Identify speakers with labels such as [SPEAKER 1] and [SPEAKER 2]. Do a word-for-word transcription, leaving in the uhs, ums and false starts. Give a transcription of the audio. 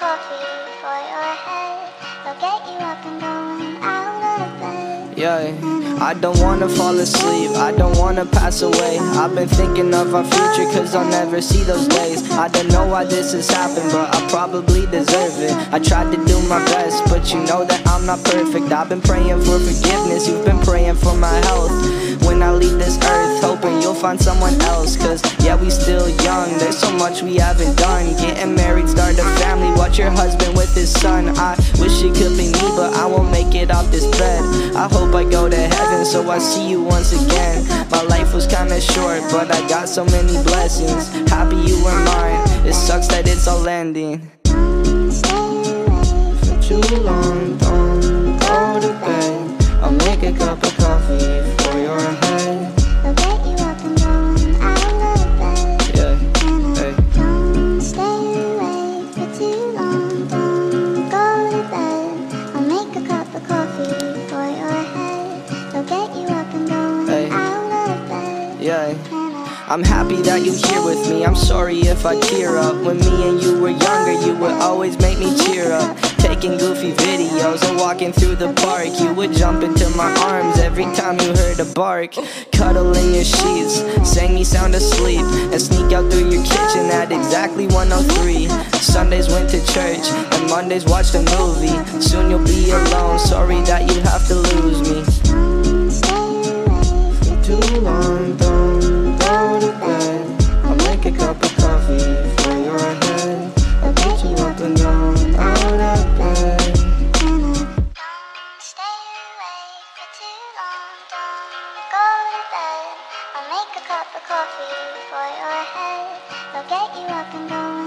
[SPEAKER 1] coffee for your head. They'll get you up and going out of bed.
[SPEAKER 2] Yeah, I don't wanna fall asleep, I don't wanna pass away. I've been thinking of our future cause I'll never see those days. I don't know why this has happened, but I probably deserve it. I tried to do my best, but you know that I'm not perfect. I've been praying for forgiveness, you've been praying for my health. When I leave this earth, hoping you'll find someone else. Cause yeah, we still young, there's so much we haven't done. Getting married, start a family, watch your husband with his son. I wish it could be me, but I won't make it off this bed. I hope I go to heaven, so I see you once again. My life was kinda short, but I got so many blessings. Happy you were mine, it sucks that it's all ending. For too long, don't go to bed. I'll make a cup of coffee for your head.
[SPEAKER 1] They'll get you up and going out of bed.
[SPEAKER 2] Yeah, hey.
[SPEAKER 1] Don't stay awake for too long. Don't go to bed. I'll make a cup of coffee for your head. They'll get you up and going
[SPEAKER 2] Hey.
[SPEAKER 1] out of bed.
[SPEAKER 2] Yeah, I'm happy that you're here with me. I'm sorry if I tear up. When me and you were younger, you would always make me cheer up. Taking goofy videos and walking through the park, you would jump into my arms every time you heard a bark. Cuddle in your sheets, sang me sound asleep, and sneak out through your kitchen at exactly one oh three. Sundays went to church, and Mondays watched a movie. Soon you'll be alone, sorry that you have to lose me.
[SPEAKER 1] Don't stay awake for
[SPEAKER 2] Too long, don't go to bed. I'll make a cup of coffee for your head. I'll get you up and down, out of bed.
[SPEAKER 1] Don't stay awake for too long. Don't go to bed. I'll make a cup of coffee for your head. They'll get you up and going